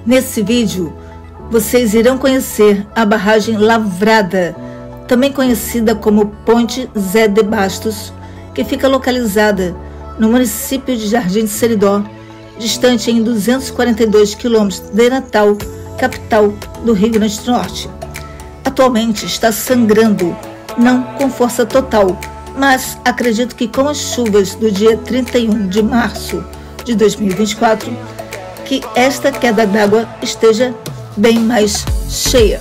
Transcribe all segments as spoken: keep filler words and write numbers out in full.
Nesse vídeo, vocês irão conhecer a barragem Lavrada, também conhecida como Ponte Zé de Bastos, que fica localizada no município de Jardim de Seridó, distante em duzentos e quarenta e dois quilômetros de Natal, capital do Rio Grande do Norte. Atualmente está sangrando, não com força total, mas acredito que com as chuvas do dia trinta e um de março de dois mil e vinte e quatro, que esta queda d'água esteja bem mais cheia.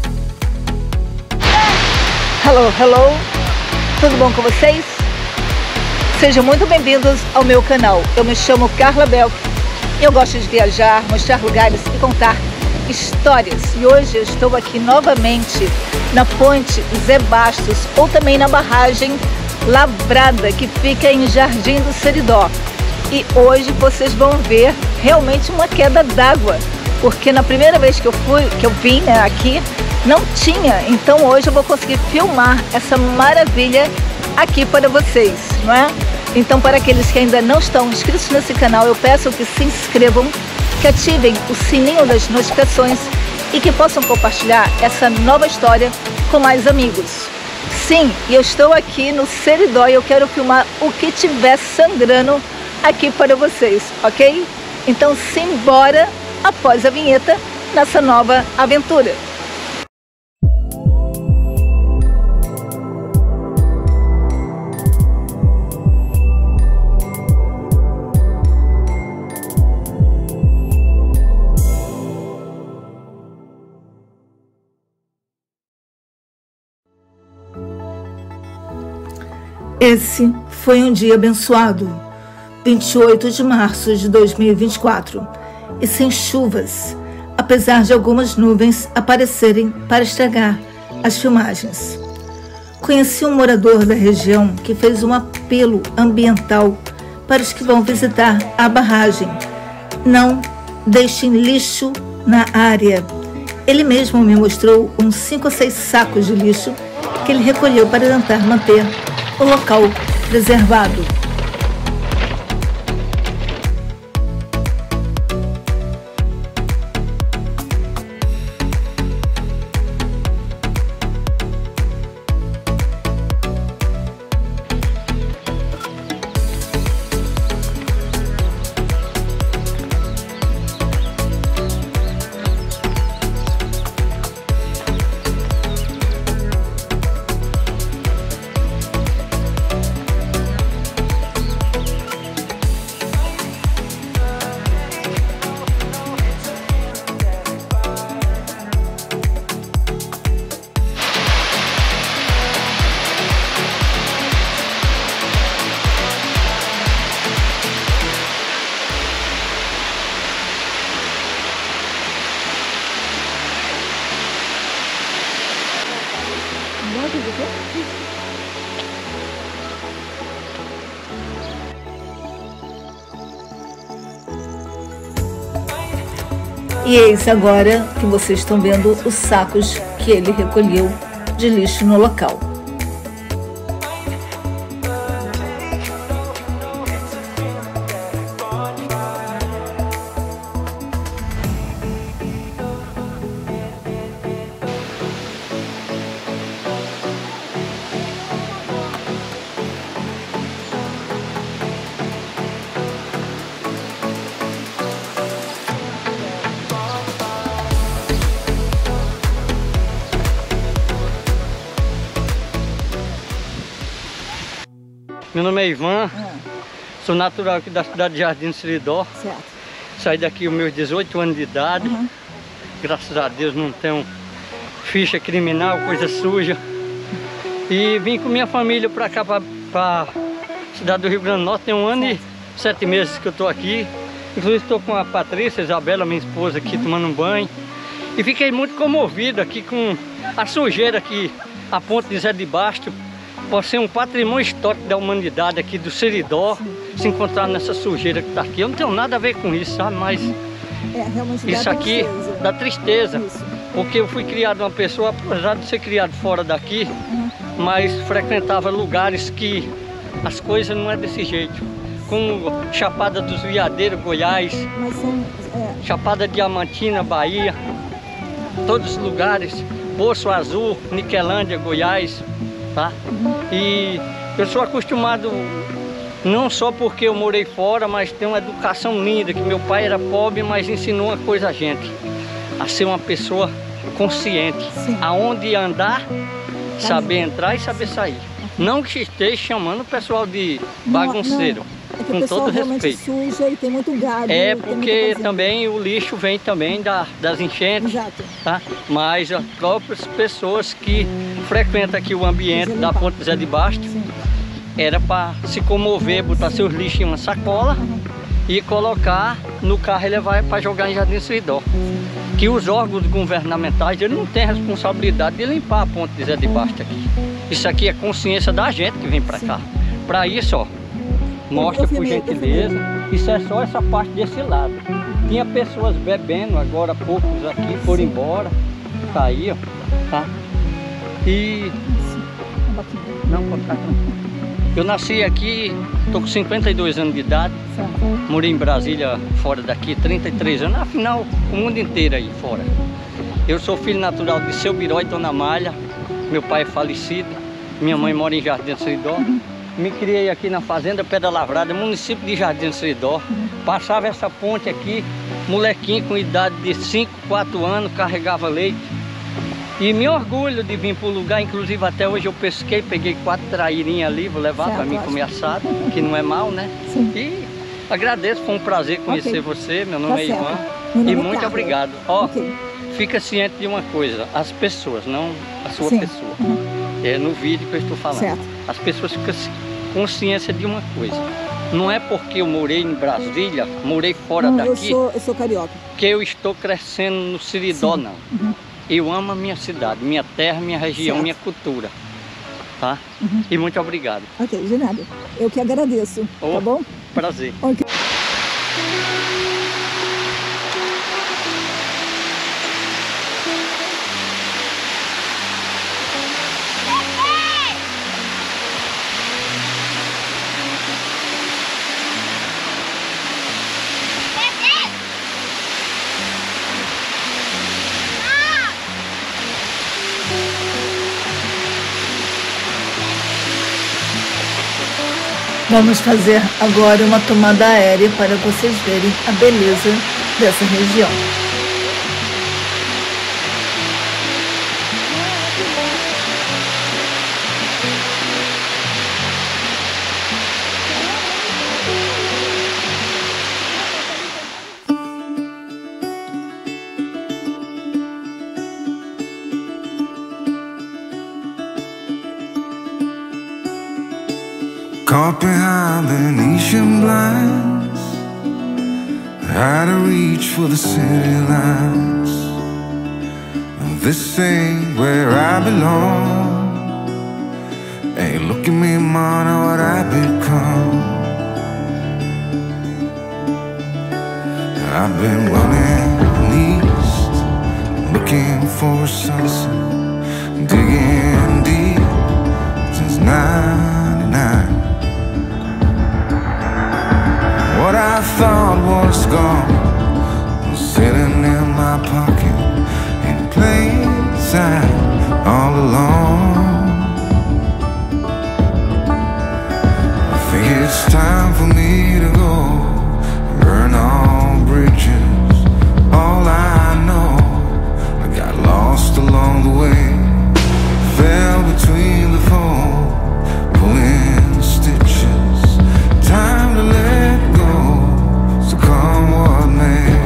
Hello, hello! Tudo bom com vocês? Sejam muito bem-vindos ao meu canal. Eu me chamo Carla Belk. Eu gosto de viajar, mostrar lugares e contar histórias. E hoje eu estou aqui novamente na Ponte Zé Bastos, ou também na barragem Lavrada, que fica em Jardim do Seridó. E hoje vocês vão ver realmente uma queda d'água, porque na primeira vez que eu fui, que eu vim né, aqui, não tinha. Então hoje eu vou conseguir filmar essa maravilha aqui para vocês, não é? Então, para aqueles que ainda não estão inscritos nesse canal, eu peço que se inscrevam, que ativem o sininho das notificações e que possam compartilhar essa nova história com mais amigos. Sim, eu estou aqui no Seridó e eu quero filmar o que tiver sangrando aqui para vocês, ok? Então, simbora após a vinheta nessa nova aventura. Esse foi um dia abençoado, vinte e oito de março de dois mil e vinte e quatro, e sem chuvas, apesar de algumas nuvens aparecerem para estragar as filmagens. Conheci um morador da região que fez um apelo ambiental para os que vão visitar a barragem: não deixem lixo na área. Ele mesmo me mostrou uns cinco ou seis sacos de lixo que ele recolheu para tentar manter o local preservado. E eis agora que vocês estão vendo os sacos que ele recolheu de lixo no local. Meu nome é Ivan, Ah. sou natural aqui da cidade de Jardim do Seridó. Certo. Saí daqui aos meus dezoito anos de idade. Uhum. Graças a Deus não tenho ficha criminal, coisa suja. E vim com minha família para cá, para a cidade do Rio Grande do Norte. Tem um ano certo. e sete meses que eu estou aqui. Inclusive estou com a Patrícia, a Isabela, minha esposa, aqui uhum. tomando um banho. E fiquei muito comovido aqui com a sujeira que a Ponte de Zé de Bastos pode ser um patrimônio histórico da humanidade aqui do Seridó, sim, se encontrar nessa sujeira que está aqui. Eu não tenho nada a ver com isso, sabe? Mas é, realmente isso dá aqui tristeza. dá tristeza. Isso. Porque eu fui criado uma pessoa, apesar de ser criado fora daqui, uhum. mas frequentava lugares que as coisas não é desse jeito. Como Chapada dos Veadeiros, Goiás. Mas são, é, Chapada Diamantina, Bahia, todos os lugares, Poço Azul, Niquelândia, Goiás, tá? E eu sou acostumado, não só porque eu morei fora, mas tenho uma educação linda, que meu pai era pobre, mas ensinou uma coisa a gente, a ser uma pessoa consciente, sim, aonde andar, saber entrar e saber sair. Não que esteja chamando o pessoal de bagunceiro, não, não. É que com todo respeito. Suja e tem muito gado. É porque também o lixo vem também da, das enchentes. Exato. Tá? Mas as próprias pessoas que frequentam aqui o ambiente da Ponte Zé de Bastos, sim, era para se comover, botar seus lixos em uma sacola, uhum, e colocar no carro e levar para jogar em Jardim Seridó. Que os órgãos governamentais, eles não têm a responsabilidade de limpar a Ponte Zé de Bastos aqui. Isso aqui é consciência da gente que vem para cá. Para isso, ó, mostra por gentileza, isso é só essa parte desse lado. Tinha pessoas bebendo, agora poucos aqui foram embora, tá aí, ó, tá? E... não, tá. Eu nasci aqui, tô com cinquenta e dois anos de idade, morei em Brasília, fora daqui, trinta e três anos, afinal, o mundo inteiro aí fora. Eu sou filho natural de Seu Biró e Dona Malha, meu pai é falecido, minha mãe mora em Jardim Seridó. Me criei aqui na fazenda Pedra Lavrada, município de Jardim Seridó. Passava essa ponte aqui, molequinho com idade de cinco, quatro anos, carregava leite. E me orgulho de vir para o lugar, inclusive até hoje eu pesquei, peguei quatro trairinhas ali, vou levar para mim comer assado, que não é mal, né? Sim. E agradeço, foi um prazer conhecer, okay, você, meu nome tá é Ivan. Nome e muito Carla. Obrigado. Ó, okay, fica ciente de uma coisa, as pessoas, não a sua, sim, pessoa. Uhum. É no vídeo que eu estou falando. Certo. As pessoas ficam consciência de uma coisa. Não é porque eu morei em Brasília, morei fora não, daqui, eu sou, eu sou carioca, que eu estou crescendo no Seridó, sim, não. Uhum. Eu amo a minha cidade, minha terra, minha região, certo, minha cultura. Tá? Uhum. E muito obrigado. Ok, de nada. Eu que agradeço, oh, tá bom? Prazer. Okay. Vamos fazer agora uma tomada aérea para vocês verem a beleza dessa região. Caught behind Venetian blinds, had to reach for the city lights. This ain't where I belong. Hey, look at me, man, what I've become. I've been running east, looking for a sunset, digging deep since ninety-nine. What I thought was gone was sitting in my pocket in plain sight all along. I think it's time for me to go, burn all bridges. All I know, I got lost along the way, fell between the foam, pulling stitches. Time to let go. So come what may.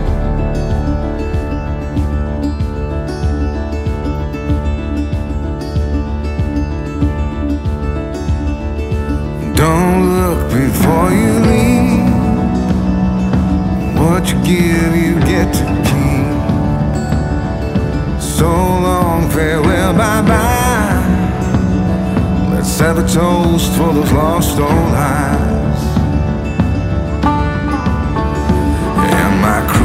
Don't look before you leave. What you give, you get to keep. So long, farewell, bye-bye. Let's have a toast for those lost old eyes. My